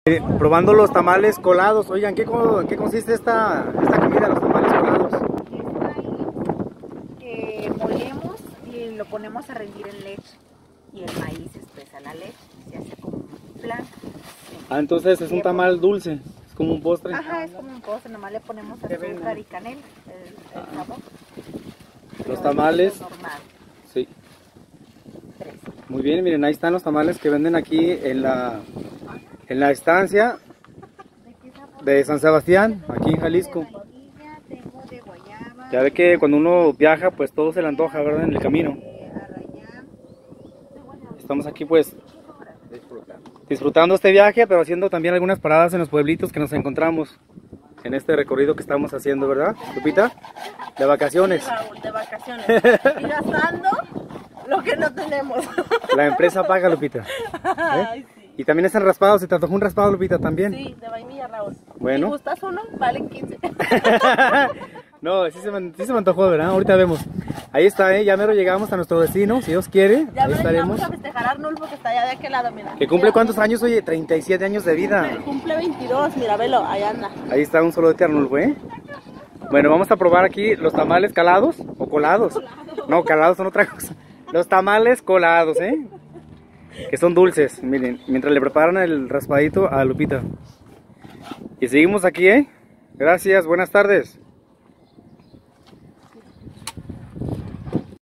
Probando los tamales colados. Oigan, ¿en qué consiste esta comida, los tamales colados? Que molemos y lo ponemos a rendir en leche. Y el maíz espesa la leche. Se hace como un flan. Ah, entonces es un tamal dulce. Es como un postre. Ajá, es como un postre. Nomás le ponemos azúcar y canela. El sabor. Los tamales. Normal. Sí. Muy bien, miren, ahí están los tamales que venden aquí en la estancia de San Sebastián, aquí en Jalisco. Ya ve que cuando uno viaja, pues todo se le antoja, ¿verdad? En el camino. Estamos aquí pues disfrutando este viaje, pero haciendo también algunas paradas en los pueblitos que nos encontramos en este recorrido que estamos haciendo, ¿verdad, Lupita? De vacaciones. Sí, Raúl, de vacaciones. Y gastando lo que no tenemos. La empresa paga, Lupita. Ay, sí. Y también están raspados. ¿Se te antojó un raspado, Lupita, también? Sí, de vainilla, Raúl. Bueno. Si gustas uno, valen 15. No, sí se me antojó, ¿verdad? Ahorita vemos. Ahí está, ya mero llegamos a nuestro destino, si Dios quiere. Ya Ahí estaremos. vamos a festejar a Arnulfo, que está allá de aquel lado, mira. ¿Que cumple cuántos años? Oye, 37 años de vida. Cumple 22, mira, velo, allá anda. Ahí está un solo de Arnulfo, ¿eh? Bueno, vamos a probar aquí los tamales calados o colados. No, calados son otra cosa. Los tamales colados, ¿eh? Que son dulces, miren, mientras le preparan el raspadito a Lupita. Y seguimos aquí, ¿eh? Gracias, buenas tardes.